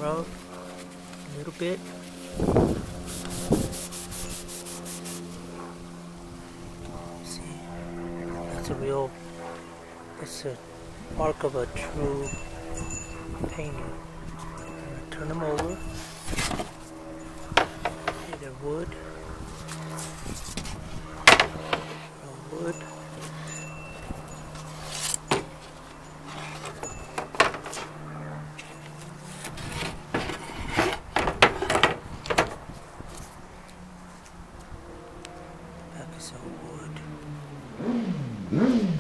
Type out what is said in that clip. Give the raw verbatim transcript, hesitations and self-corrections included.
rub a little bit. See, that's a real, that's a mark of a true painting. I'm gonna turn them over. Okay, they're wood. Real wood. Back is all wood.